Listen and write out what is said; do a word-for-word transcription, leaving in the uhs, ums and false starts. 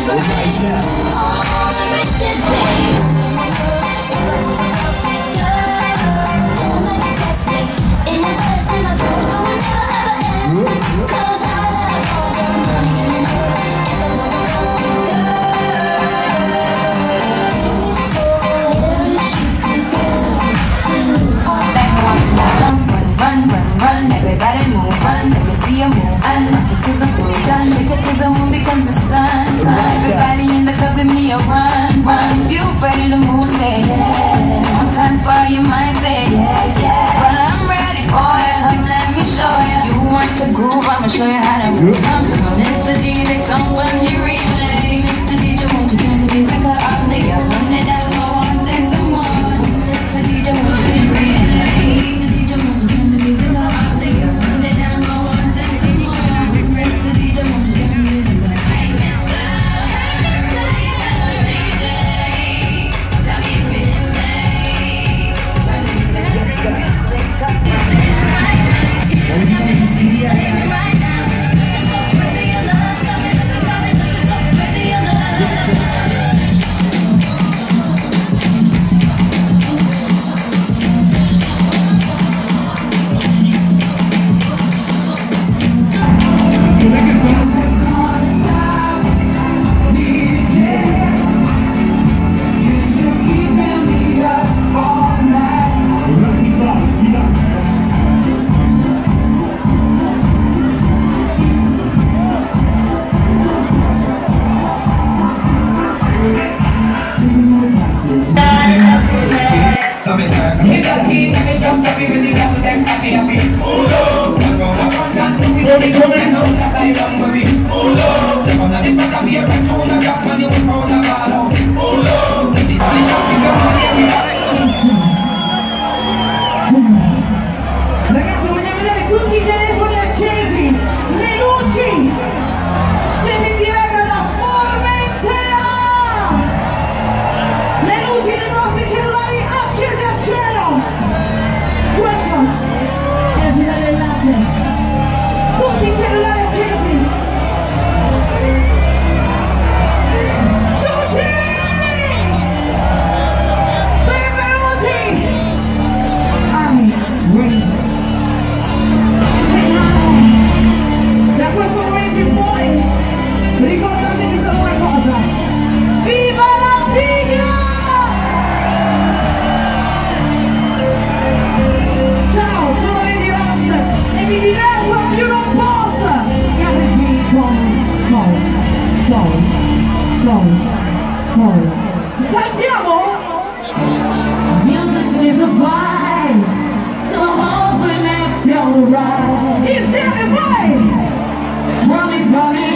Everybody move, run, let me see you move, and rock it to the moon, done, shake it till the moon becomes the sun, sun. Everybody in the club with me, a run, run. You ready to move, say yeah. One time for your mind, say yeah, yeah. Well, I'm ready for it, come let me show you. You want the groove, I'ma show you how to move. I'm doing Mister D J, someone you replay. Mister D J, won't you turn the music up all day? I run it down, so I want to take some more. Mister D J, won't you replay? Mister D J, won't you turn the music up all day? Ragazzi, vogliamo vedere tutti i telefoni accesi, le luci, siete in diretta da Formentera, le luci dei vostri cellulari accese a cielo, questo è il Giro del Latte, tutti i cellulari accesi, tutti, benvenuti, I'm ready. Da questo momento in poi ricordatevi solo una cosa: viva la figa! Ciao, sono Lady Ross e mi diverto a più non posso! Cateci con Soul, Soul, Soul, Soul. Saltiamo? Music is a vibe, so hoping that you're right. Insieme vai! Drum is coming.